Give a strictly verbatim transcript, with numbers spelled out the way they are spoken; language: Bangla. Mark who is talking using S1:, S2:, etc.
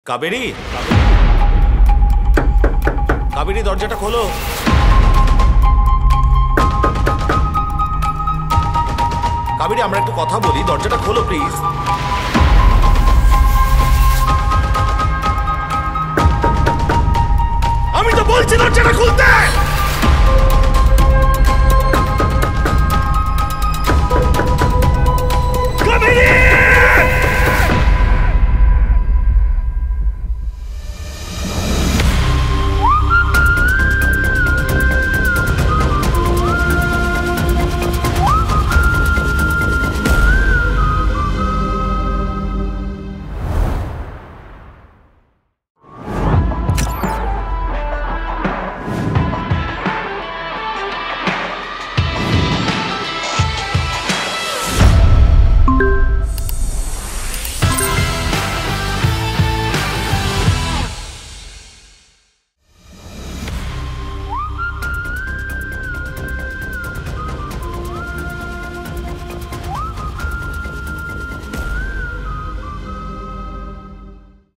S1: কাবেরী, কাবেরী দরজাটা খোলো। কাবেরী, আমরা একটু কথা বলি, দরজাটা খোলো প্লিজ। আমি তো বলছি দরজাটা খুলতে।